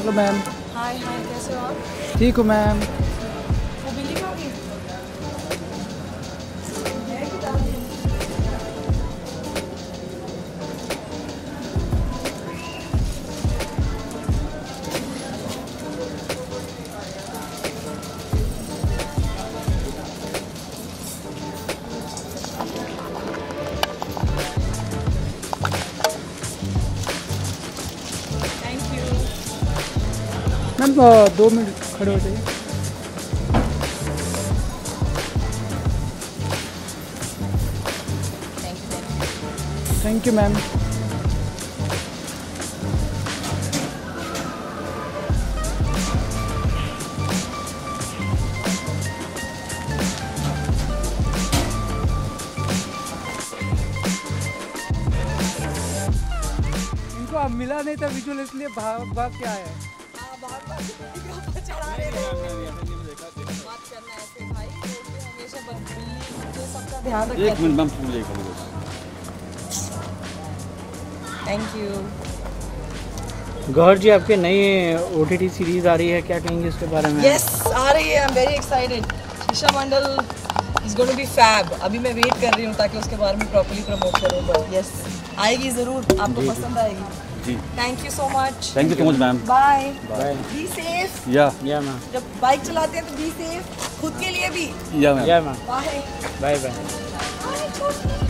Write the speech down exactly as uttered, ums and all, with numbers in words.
Hello ma'am. हाय हाय, कैसे हो आप? ठीक हूँ मैम। वो बिल्ली कहाँ गई? मैम दो मिनट खड़े हो जाइए। Thank you ma'am. इनको अब मिला नहीं था विजुअल, इसलिए भाग भाग के आया है। एक मिनट मैम, फूल एक थैंक यू। गौहर जी, आपके नई ओटीटी सीरीज आ रही है, क्या कहेंगे इसके बारे में? यस, आ रही है। I am very excited. Sheesha Mandal is going to be fab. अभी मैं वेट कर रही हूँ ताकि उसके बारे में प्रॉपर्ली प्रमोट करूँ। बट यस, आएगी ज़रूर, आपको पसंद आएगी जी। Thank you so much. Thank you so much ma'am. Bye bye. Be safe. Yeah yeah ma'am. जब बाइक चलाते हैं तो बी सेफ, खुद के लिए भी। या मैम। या मैम। Bye bye bye.